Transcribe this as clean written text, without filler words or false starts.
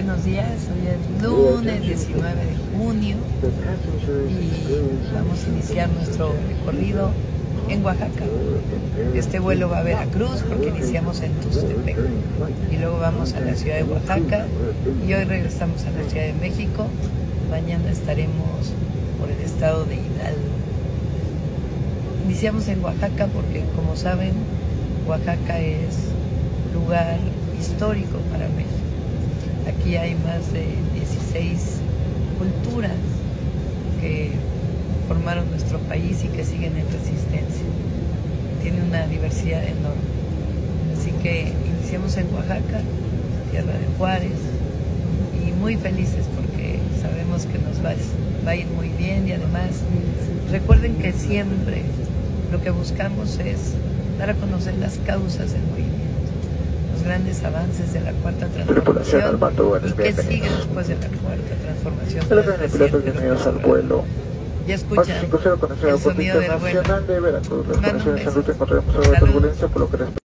buenos días. Hoy es lunes 19 de junio y vamos a iniciar nuestro recorrido en Oaxaca. Este vuelo va a Veracruz porque iniciamos en Tuxtepec y luego vamos a la ciudad de Oaxaca y hoy regresamos a la Ciudad de México. Mañana estaremos por el estado de Hidalgo. Iniciamos en Oaxaca porque, como saben, Oaxaca es lugar histórico para México. Aquí hay más de 16 culturas que formaron nuestro país y que siguen en resistencia. Tiene una diversidad enorme. Así que iniciamos en Oaxaca, tierra de Juárez, y muy felices porque sabemos que nos va a ir muy bien y además recuerden que siempre lo que buscamos es dar a conocer las causas del movimiento, los grandes avances de la Cuarta Transformación y qué sigue después de la Cuarta Transformación. Bienvenidos al vuelo. Ya escuchan el sonido del vuelo. De Veracruz. Las Mando un conexiones en beso. ruta encontraremos algo de turbulencia, por lo que